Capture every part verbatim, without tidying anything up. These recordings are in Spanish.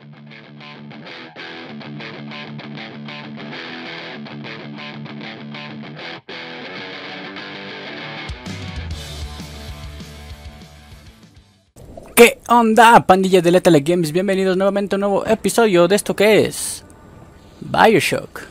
¿Qué onda, pandilla de Lethal Games? Bienvenidos nuevamente a un nuevo episodio de esto que es BioShock.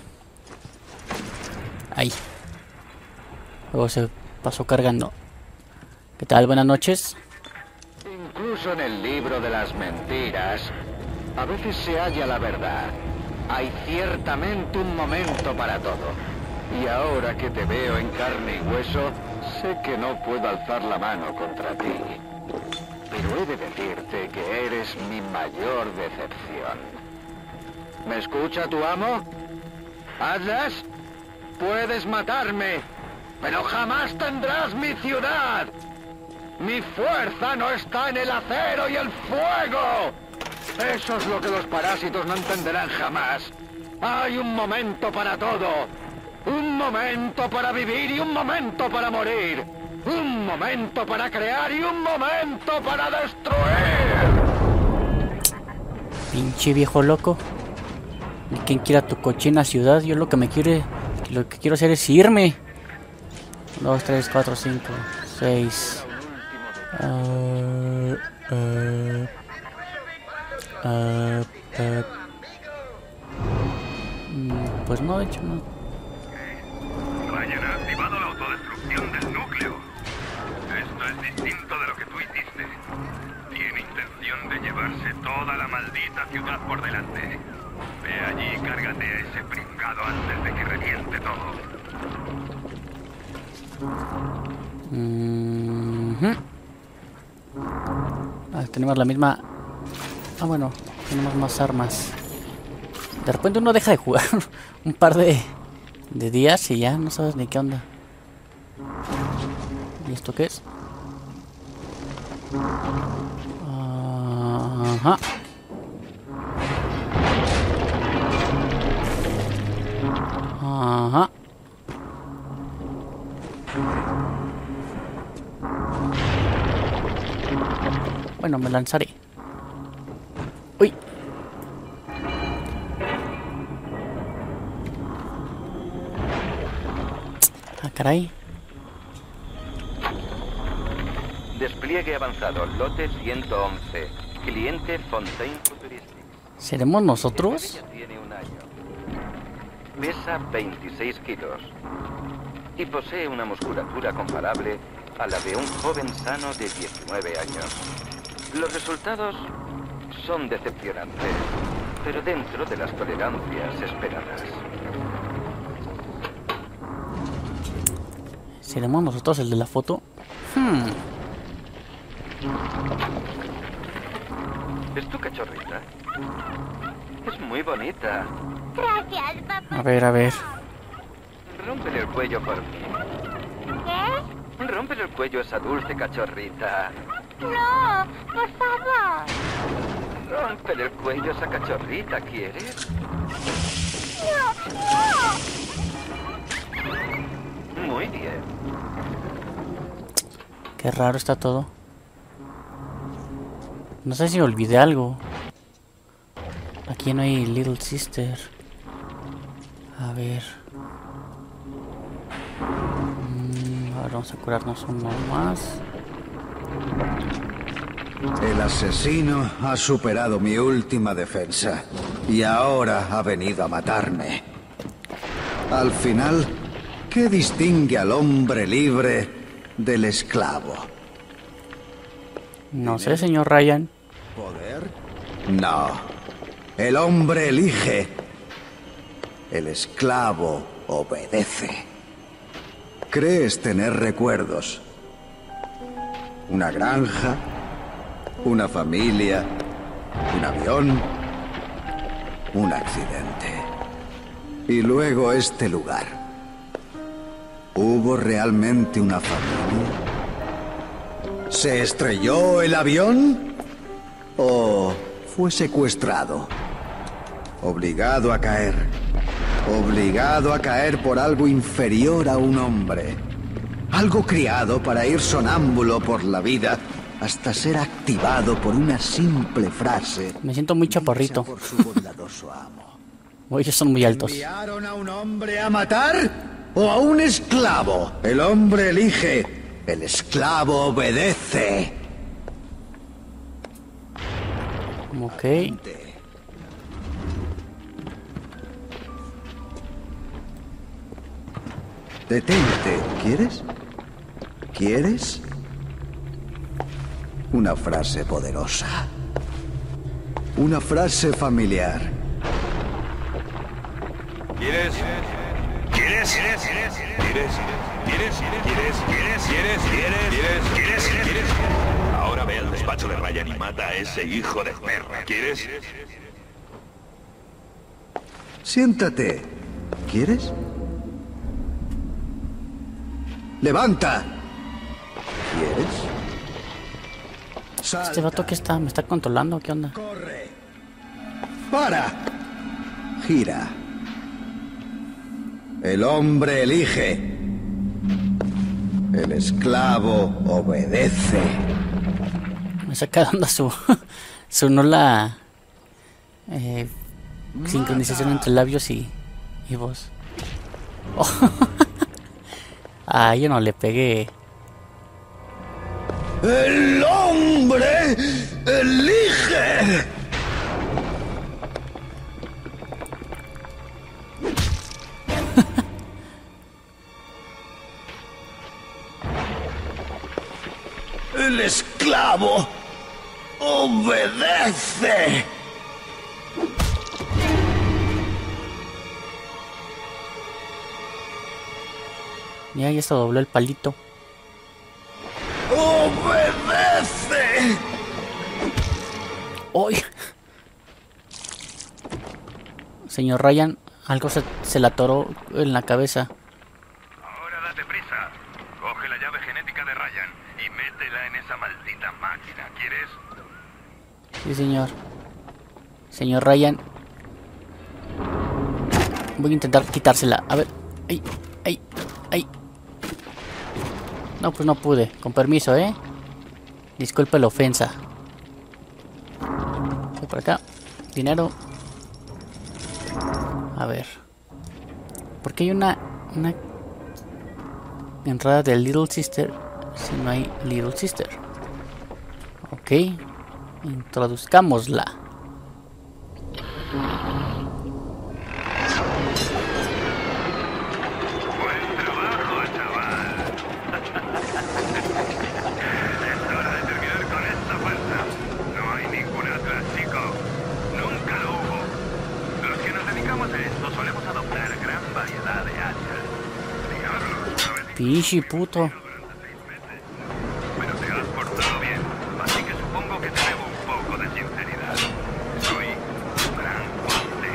Ahí. Luego se pasó cargando. ¿Qué tal? Buenas noches. Incluso en el libro de las mentiras, a veces se halla la verdad. Hay ciertamente un momento para todo. Y ahora que te veo en carne y hueso, sé que no puedo alzar la mano contra ti. Pero he de decirte que eres mi mayor decepción. ¿Me escucha tu amo? ¿Atlas? Puedes matarme, pero jamás tendrás mi ciudad. Mi fuerza no está en el acero y el fuego. Eso es lo que los parásitos no entenderán jamás. Hay un momento para todo. Un momento para vivir y un momento para morir. Un momento para crear y un momento para destruir. Pinche viejo loco. ¿Y quién quiera tu cochina ciudad? Yo lo que me quiere, lo que quiero hacer es irme. Dos, tres, cuatro, cinco, seis. Uh, uh, uh, uh. Mm, pues no, de hecho no. Ryan ha activado la autodestrucción del núcleo. Esto es distinto de lo que tú hiciste. Tiene intención de llevarse toda la maldita ciudad por delante. Ve allí y cárgate a ese pringado antes de que reviente todo. Mm-hmm. Ah, tenemos la misma... Ah, bueno, tenemos más armas. De repente uno deja de jugar un par de, de días y ya no sabes ni qué onda. ¿Y esto qué es? Ajá. Ajá. Bueno, me lanzaré. Uy. Ah, caray. Despliegue avanzado, lote ciento once. Cliente Fontaine Futuristics. ¿Seremos nosotros? Ella tiene un año. Pesa veintiséis kilos. Y posee una musculatura comparable a la de un joven sano de diecinueve años. Los resultados son decepcionantes, pero dentro de las tolerancias esperadas. ¿Seremos nosotros el de la foto? Hmm. ¿Es tu cachorrita? Es muy bonita. Gracias, papá. A ver, a ver. Rómpele el cuello por mí. ¿Qué? Rómpele el cuello a esa dulce cachorrita. No, por favor. Rómpele el cuello a esa cachorrita, ¿quieres? No, Muy bien. Qué raro está todo. No sé si olvidé algo. Aquí no hay Little Sister. A ver. Mm, ahora vamos a curarnos uno más. El asesino ha superado mi última defensa y ahora ha venido a matarme. Al final, ¿qué distingue al hombre libre del esclavo? No sé, señor Ryan. ¿Poder? No. El hombre elige. El esclavo obedece. Crees tener recuerdos. Una granja, una familia, un avión, un accidente. Y luego este lugar. ¿Hubo realmente una familia? ¿Se estrelló el avión? ¿O fue secuestrado? Obligado a caer. Obligado a caer por algo inferior a un hombre. Algo criado para ir sonámbulo por la vida hasta ser activado por una simple frase. Me siento muy chaparrito. Por su bondadoso amo. Oye, ellos son muy altos. ¿Enviaron a un hombre a matar o a un esclavo? El hombre elige, el esclavo obedece. Ok. Detente, ¿quieres? ¿Quieres? Una frase poderosa. Una frase familiar. ¿Quieres? ¿Quieres? ¿Quieres? ¿Quieres? ¿Quieres? ¿Quieres? ¿Quieres? ¿Quieres? ¿Quieres? ¿Quieres? ¿Quieres? ¿Quieres? Ahora ve al despacho de Ryan y mata a ese hijo de perra. ¿Quieres? Siéntate. ¿Quieres? ¡Levanta! ¿Quieres? Salta. Este vato que está, me está controlando, ¿qué onda? Corre. Para. Gira. El hombre elige. El esclavo obedece. Me saca dando su su nula eh, sincronización entre labios y, y voz. Oh. Ah, yo no le pegué. El hombre elige. El esclavo obedece. Ya, ya se dobló el palito. ¡Obedece! ¡Uy! Señor Ryan, algo se, se le atoró en la cabeza. Ahora date prisa. Coge la llave genética de Ryan y métela en esa maldita máquina. ¿Quieres? Sí, señor. Señor Ryan. Voy a intentar quitársela. A ver. ¡Ay! ¡Ay! ¡Ay! No, pues no pude. Con permiso, ¿eh? Disculpe la ofensa. Voy por acá. Dinero. A ver. ¿Por qué hay una... una entrada de Little Sister si no hay Little Sister? Ok. Introduzcámosla. Buen trabajo, chaval. Es hora de terminar con esta farsa. No hay ninguna otra, chico. Nunca lo hubo. Los que nos dedicamos a esto solemos adoptar gran variedad de hachas. Diablo, ¿sabes? Pinche puto. Pero te has portado bien, así que supongo que te debo un poco de sinceridad. Soy un gran cuate.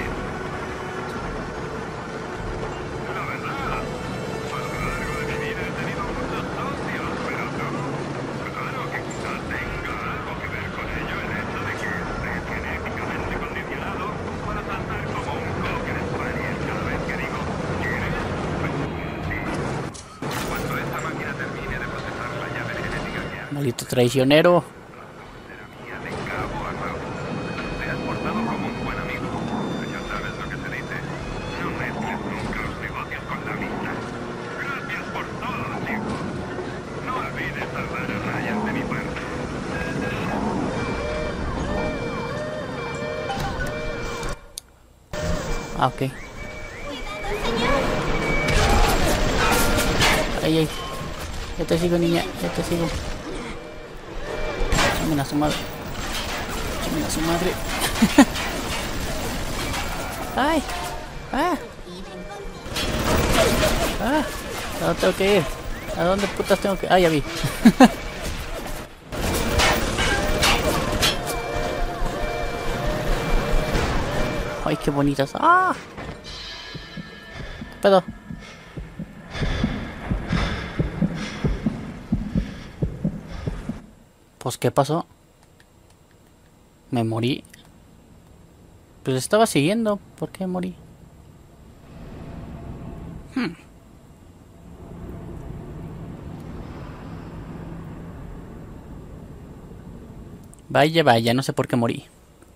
La verdad, a lo largo de mi vida he tenido muchos socios, pero tú, claro que quizás tenga algo que ver con ello el hecho de que estés genéticamente condicionado para saltar como un coque de Spaniel cada vez que digo ¿quieres? Sí. Cuando esta máquina termine de procesar la llave genética que ha Maldito traicionero. terapia de cabo a rabo. Te has portado como un buen amigo. Ya sabes lo que se dice. No mezcles nunca los negocios con la vida. Gracias por todo, chicos. No olvides salvar a Ryan de mi parte. Ah, ok. Ay, ay. Ya te sigo, niña. Ya te sigo. Chámenla a su madre. Chámenla a su madre. Ay. Ah. Ah. ¿A dónde tengo que ir? ¿A dónde putas tengo que ir? Ah, ya vi. Ay, qué bonitas. ¡Ah! ¿Qué pedo? Pues, ¿qué pasó? Me morí. Pues estaba siguiendo. ¿Por qué morí? Hmm. Vaya, vaya, no sé por qué morí.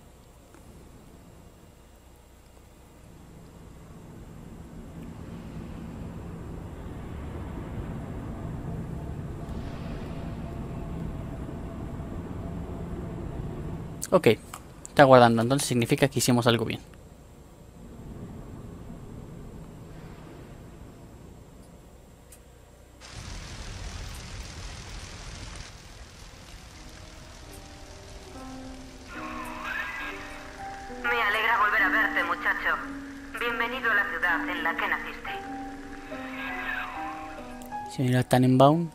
Ok, está guardando, entonces significa que hicimos algo bien. Me alegra volver a verte, muchacho. Bienvenido a la ciudad en la que naciste. Señora Tannenbaum.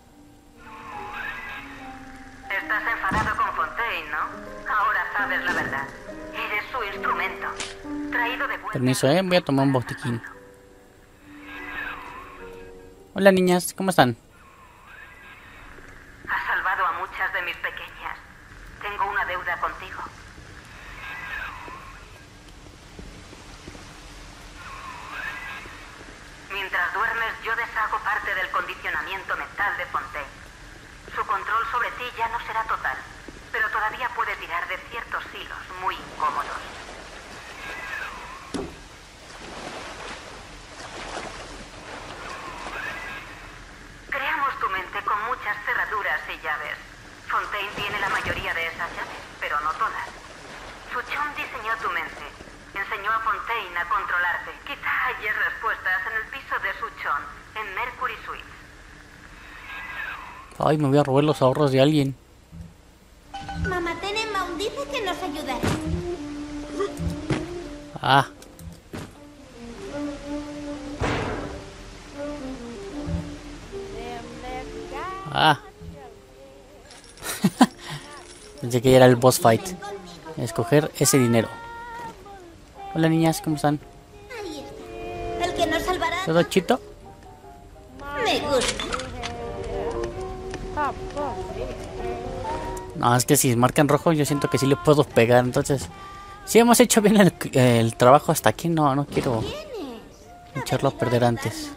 Estás enfadado con Fontaine, ¿no? Ahora sabes la verdad. Eres su instrumento. Traído de vuelta. Permiso, eh, voy a tomar un botiquín. Hola niñas, ¿cómo están? Has salvado a muchas de mis pequeñas. Tengo una deuda contigo. Mientras duermes, yo deshago parte del condicionamiento mental de Fontaine. Su control sobre ti ya no será total, pero todavía puede tirar de ciertos hilos muy incómodos. Creamos tu mente con muchas cerraduras y llaves. Fontaine tiene la mayoría de esas llaves, pero no todas. Suchon diseñó tu mente. Enseñó a Fontaine a controlarte. Quizá halles respuestas en el piso de Suchon, en Mercury Suites. Ay, me voy a robar los ahorros de alguien. Mamá Tannenbaum dice que nos ayudará. Ah. Ah. Pensé que ya era el boss fight. Escoger ese dinero. Hola niñas, ¿cómo están? Ahí está. El que nos salvará. ¿Todo chito? Me gusta. No, es que si marca en rojo yo siento que sí le puedo pegar. Entonces, si hemos hecho bien el, el trabajo hasta aquí, no, no quiero echarlo a perder antes.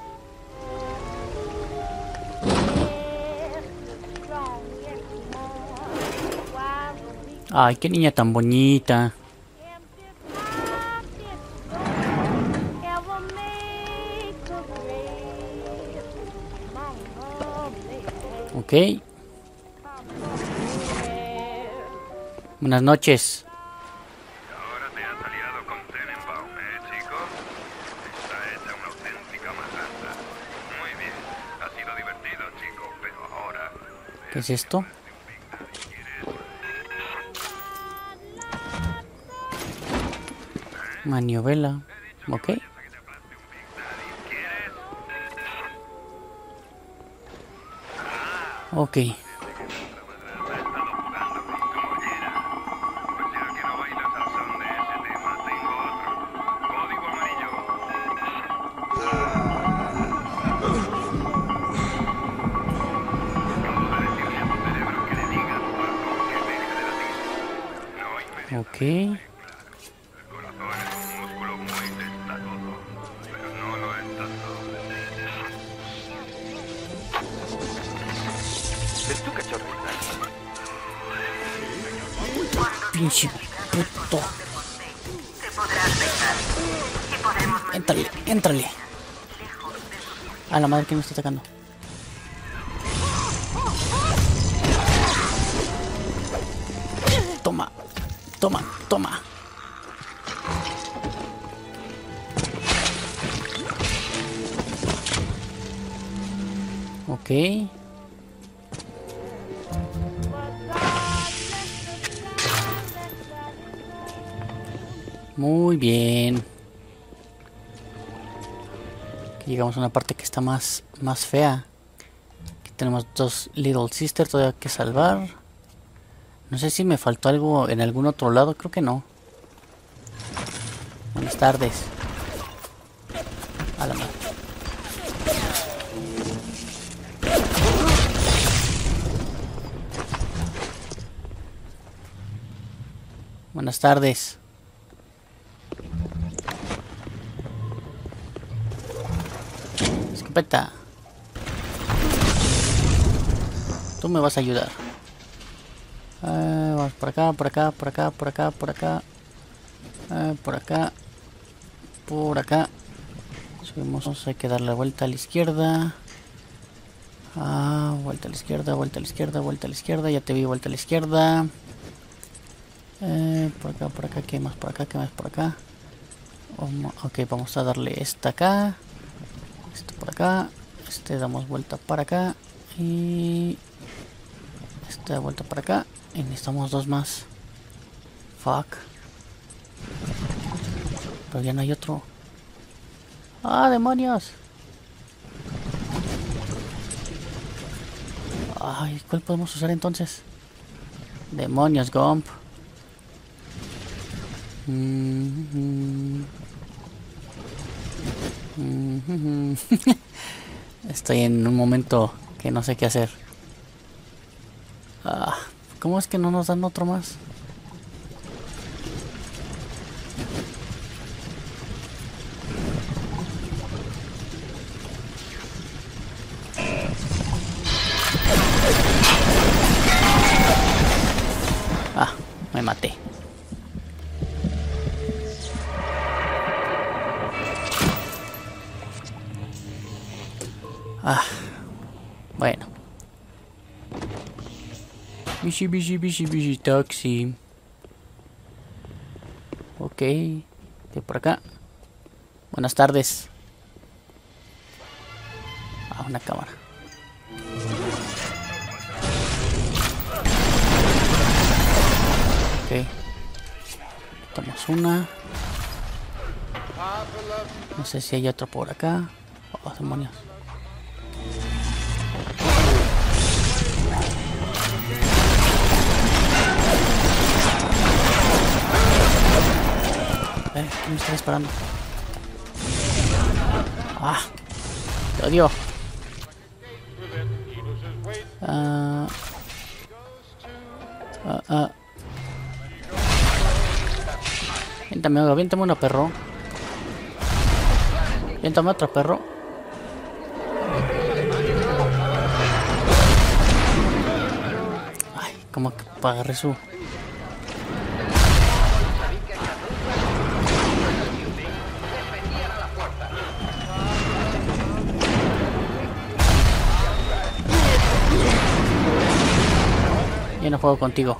Ay, qué niña tan bonita. Ok. Buenas noches. Ahora te has aliado con Tannenbaum, ¿eh, chico? Está hecha una auténtica matanza. Muy bien. Ha sido divertido, chico, pero ahora... ¿Qué es esto? Maniobela. Ok. Ok. Ok. El corazón es un músculo muy testarudo, pero no lo es tanto. ¿Ves tu cachorrita? Pinche puto. Te podrás dejar. Y podremos Éntrale, éntrale. A la madre que me está atacando. Toma, toma, toma. Ok. Muy bien. Aquí llegamos a una parte que está más, más fea. Aquí tenemos dos Little Sisters todavía que salvar. No sé si me faltó algo en algún otro lado, creo que no. Buenas tardes. A la madre. Buenas tardes. Escopeta. Tú me vas a ayudar. Eh, vamos por acá, por acá, por acá, por acá, por acá. Eh, por acá. Por acá. Subimos, hay que darle vuelta a la izquierda. Ah, vuelta a la izquierda, vuelta a la izquierda, vuelta a la izquierda. Ya te vi, vuelta a la izquierda. Eh, por acá, por acá, ¿qué más por acá? ¿Qué más por acá? Um, ok, vamos a darle esta acá. Esto por acá. Este damos vuelta para acá. Y... esta vuelta para acá. Y necesitamos dos más. Fuck. Pero ya no hay otro. ¡Ah, demonios! Ay, ¿cuál podemos usar entonces? Demonios, Gomp. Mm-hmm. Mm-hmm. Estoy en un momento que no sé qué hacer. Ah, ¿cómo es que no nos dan otro más? Ah, me maté. Ah, bueno. Bishi, bishi, bishi, bishi, taxi. Ok, de por acá. Buenas tardes. Ah, una cámara. Ok. Quitamos una. No sé si hay otro por acá. Oh, demonios. Eh, ¿quién me está disparando? Ah, te odio. Ah, ah, ah. Viéntame, aviéntame una perro. Viéntame otro perro. Ay, como que agarré su... Yo no juego contigo.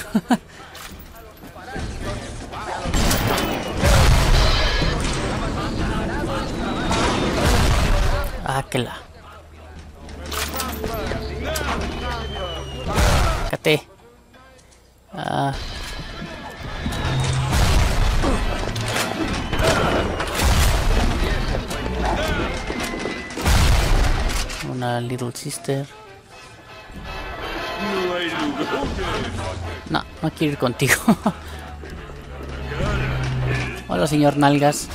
Ah, que la. Cállate. Ah. Una Little Sister. No, no quiero ir contigo. Hola, señor Nalgas.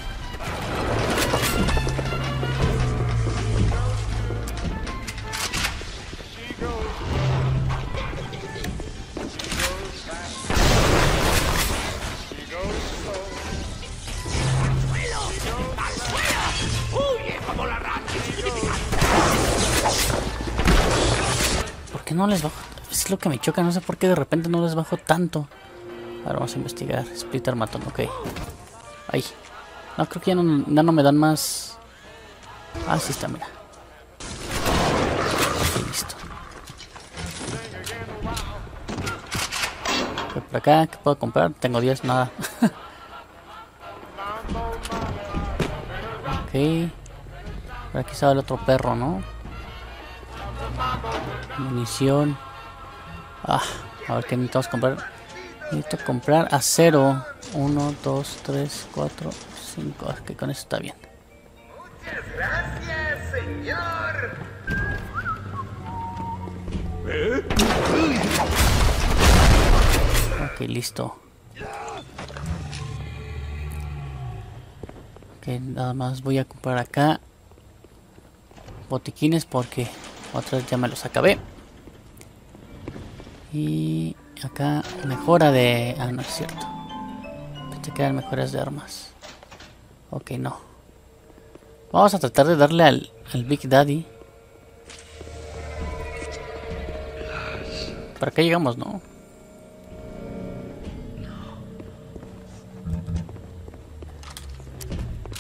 ¿Por qué no les bajo? Es lo que me choca, no sé por qué de repente no les bajo tanto. Ahora vamos a investigar. Splitter matón, ok. Ahí. No, creo que ya no, ya no me dan más. Ah, sí está, mira. Ok, listo. Okay, por acá, ¿qué puedo comprar? Tengo diez, nada. Ok. Por aquí estaba el otro perro, ¿no? Munición. Ah, a ver qué necesitamos comprar. Necesito comprar acero. uno, dos, tres, cuatro, cinco. Que con eso está bien. Muchas gracias, señor. Ok, listo. Ok, nada más voy a comprar acá botiquines porque otros ya me los acabé. Y acá mejora de... Ah, no es cierto. Te quedan mejoras de armas. Ok, no. Vamos a tratar de darle al, al Big Daddy. Para acá llegamos, ¿no?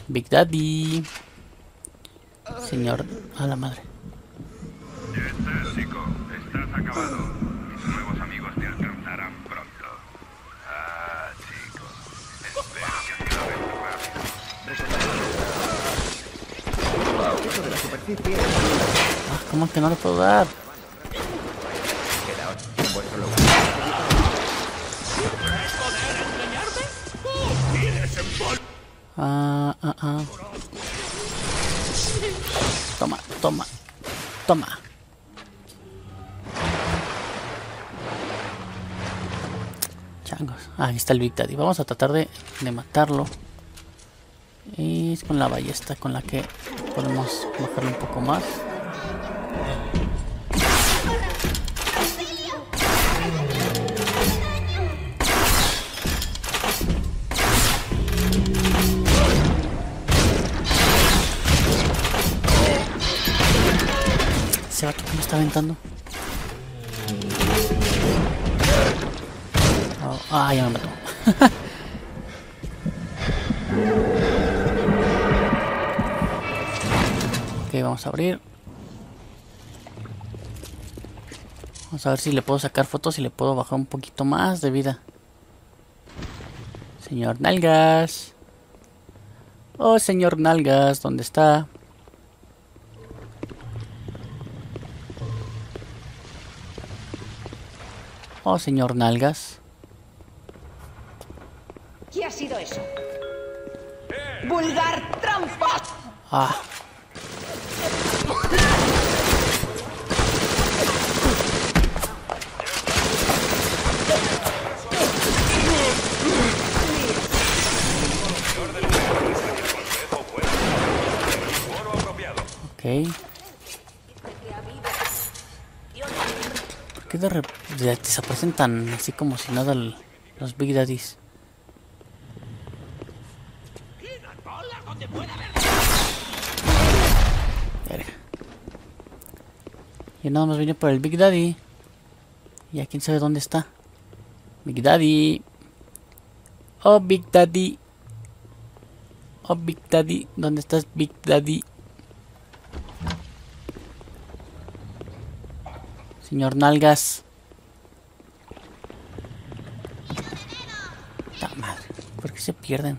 Big Daddy. Señor, a la madre. Ya estás, chico. Estás acabado. Mis nuevos amigos te alcanzarán pronto. Ah, chico. Espero que acabes rápido. Ah, ¿cómo que no le puedo dar? Ah, ah, ah. Toma, toma, toma. Changos. Ah, ahí está el Big Daddy. Vamos a tratar de, de matarlo. Y es con la ballesta con la que podemos bajarle un poco más. Ese vato que me está aventando. Oh, ah, ya me mató. Ok, vamos a abrir. Vamos a ver si le puedo sacar fotos y le puedo bajar un poquito más de vida. Señor Nalgas. Oh, señor Nalgas, ¿dónde está? Oh, señor Nalgas. ¿Qué ha sido eso? ¡Vulgar trampa! Ah. Ok. ¿Por qué de re de desaparecen tan así como si nada el, los Big Daddies? Verga. Yo nada más vine por el Big Daddy. Y a quién sabe dónde está. Big Daddy. Oh, Big Daddy. Oh, Big Daddy. ¿Dónde estás, Big Daddy? Señor Nalgas. ¡Ta madre! ¿Por qué se pierden?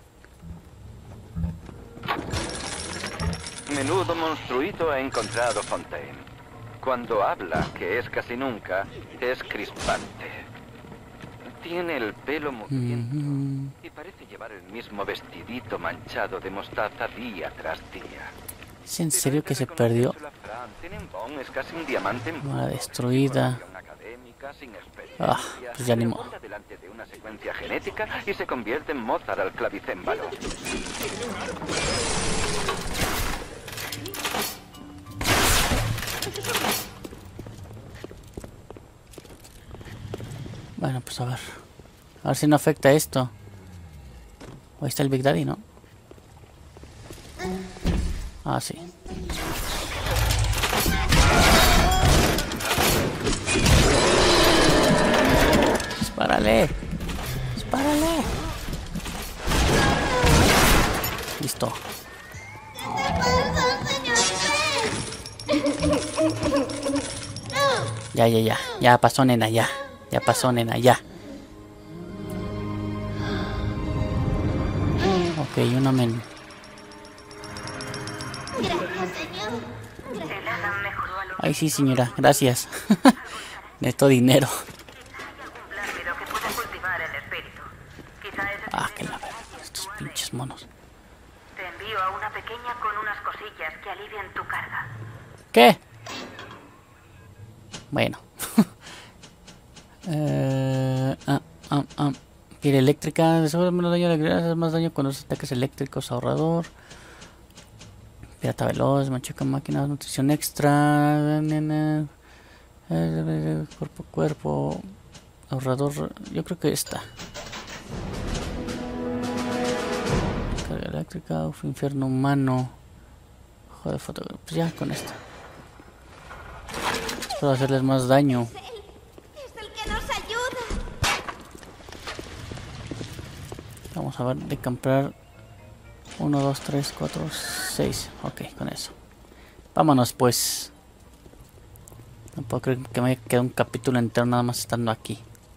Menudo monstruito ha encontrado Fontaine. Cuando habla, que es casi nunca, es crispante. Tiene el pelo mugriento Mm-hmm. y parece llevar el mismo vestidito manchado de mostaza día tras día. ¿Es en serio que se perdió? Tenenbaum es casi un diamante en Una destruida. Ah, pues ya ni modo. delante de una secuencia genética y se convierte en Mozart al clavicémbalo. Bueno, pues a ver. A ver si no afecta esto. Ahí está el Big Daddy, ¿no? Ah, sí. Dispárale. Dispárale. Listo. Ya, ya, ya. Ya pasó, nena, ya. Ya pasó, nena, ya. Ok, una men. Ay, sí, señora, gracias. Necesito dinero. Ah, que la verdad, estos pinches monos. Te envío a una pequeña con unas cosillas que alivian tu carga. ¿Qué? Bueno. eh, ah, ah, ah. Piel eléctrica, de seguro menos daño a la gravedad, hace más daño con los ataques eléctricos, ahorrador. Pirata veloz, machuca máquinas, nutrición extra, nena, eh, cuerpo a cuerpo, ahorrador, yo creo que esta. Carga eléctrica, uf, infierno humano, ojo de fotografía, pues ya con esta. Puedo hacerles más daño. Es el que nos ayuda. Vamos a ver de comprar uno, dos, tres, cuatro, seis. Ok, con eso. Vámonos pues. No puedo creer que me quede un capítulo entero nada más estando aquí.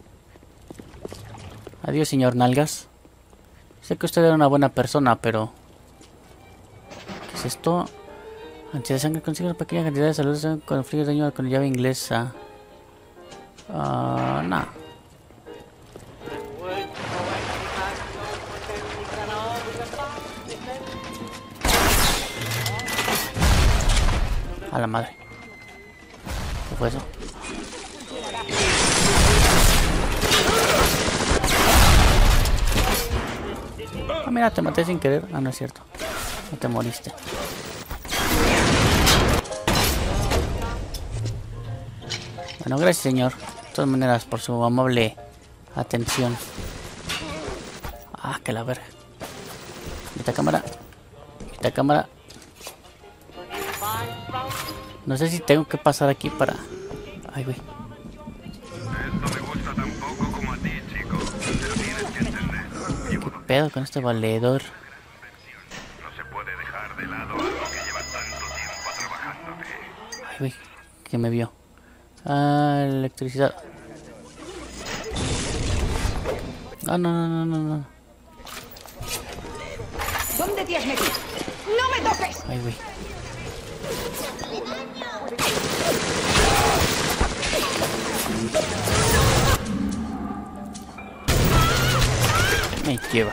Adiós, señor Nalgas. Sé que usted era una buena persona, pero... ¿qué es esto? Ansiedad de sangre consigue una pequeña cantidad de salud con frío de daño con llave inglesa. Ah, uh, nada. A la madre. ¿Qué fue eso? Ah, mira, te maté sin querer. Ah, no es cierto. No te moriste. Bueno, gracias, señor. De todas maneras, por su amable atención. Ah, que la verga. Quita cámara. Quita cámara. No sé si tengo que pasar aquí para... ay, güey. Esto me gusta tan poco como a ti, chico. Pero tienes que entender. ¿Qué pedo con este valedor? No se puede dejar de lado algo que lleva tanto tiempo trabajándote. Ay, güey. Que me vio. Ah, electricidad. Ah, no, no, no, no, no. ¿Dónde te has metido? ¡No me toques! Ay, güey. Me lleva.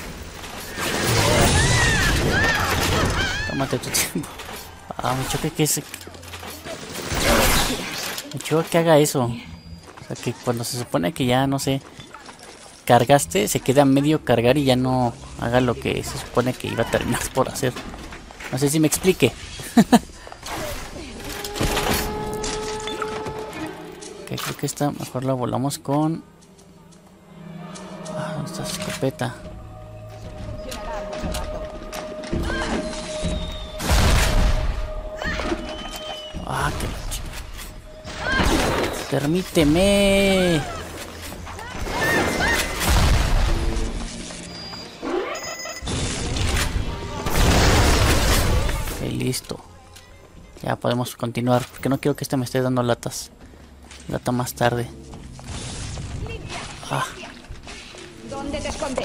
Tómate tu tiempo. Ah, me choca que ese... me choca que haga eso. O sea, que cuando se supone que ya, no sé, cargaste, se queda a medio cargar y ya no haga lo que se supone que iba a terminar por hacer. No sé si me explique. Okay, creo que esta mejor la volamos con... ah, ¿dónde está esa escopeta? Ah, que la chica. Permíteme. Ok, listo. Ya podemos continuar, porque no quiero que este me esté dando latas. Lata más tarde. Ah. ¿Dónde te escondes?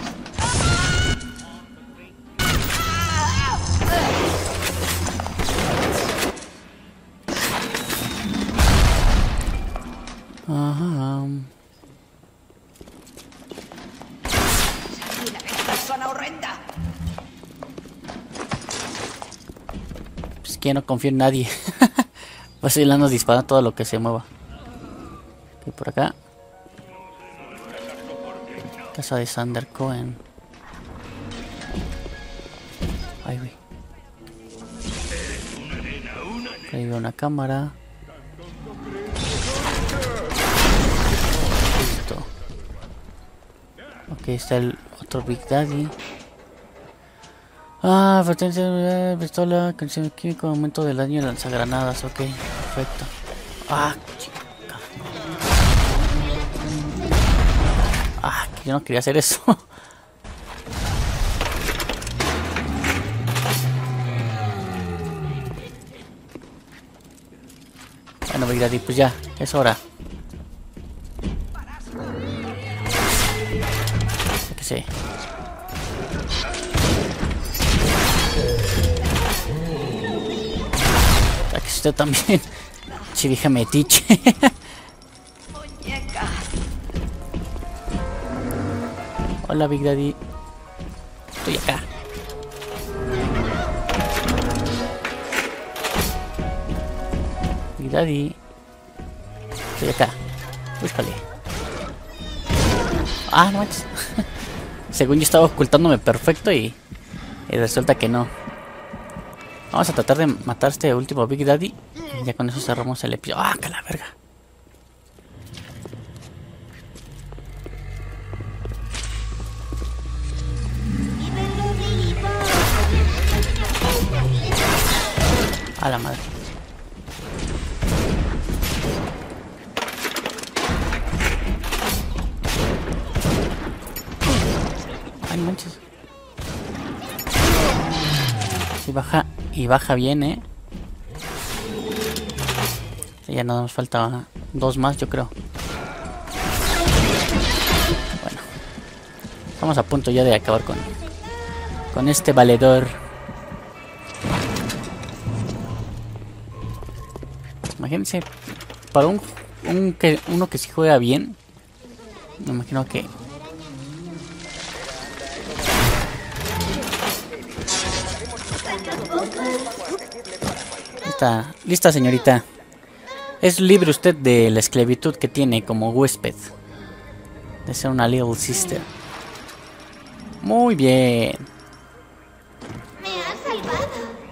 Ajá. Persona horrenda. Pues que ya no confío en nadie. Pues ahí le ando disparando todo lo que se mueva. Y por acá. Casa de Sander Cohen. Ay, güey. Ahí veo una cámara. Listo. Ok, está el otro Big Daddy. Ah, advertencia de pistola, canción químico, aumento del daño y lanzagranadas. Ok, perfecto. Ah, chica. Ah, que yo no quería hacer eso. Bueno, Big Daddy, pues ya, es hora. Yo qué sé. Ya que usted también. Chivija metiche. Hola, Big Daddy. Estoy acá. Big Daddy. Estoy acá. Búscale. Ah, no manches. Según yo estaba ocultándome perfecto y, y resulta que no. Vamos a tratar de matar a este último Big Daddy. Y ya con eso cerramos el episodio. ¡Ah, que la verga! A la madre. Ay, manches. Y baja, y baja bien, eh. Ya nada nos falta dos más, yo creo. Bueno, estamos a punto ya de acabar con, con este valedor. Imagínense, para un, un que uno que sí juega bien, me imagino que está lista, señorita. Es libre usted de la esclavitud que tiene como huésped, de ser una Little Sister. Muy bien. Me has salvado.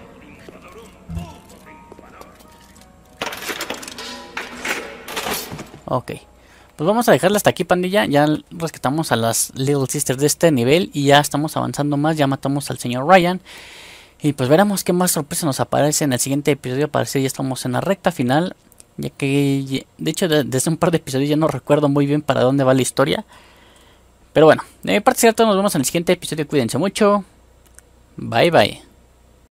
Ok. Pues vamos a dejarla hasta aquí, pandilla. Ya rescatamos a las Little Sisters de este nivel y ya estamos avanzando más. Ya matamos al señor Ryan. Y pues veremos qué más sorpresa nos aparece en el siguiente episodio. Parece que ya estamos en la recta final. Ya que, de hecho, desde un par de episodios ya no recuerdo muy bien para dónde va la historia. Pero bueno, de mi parte cierto, nos vemos en el siguiente episodio. Cuídense mucho. Bye bye.